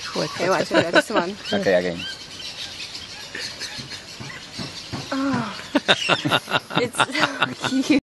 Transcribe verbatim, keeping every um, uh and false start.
Okay, watch it. This one. Okay, again. Oh, it's so cute.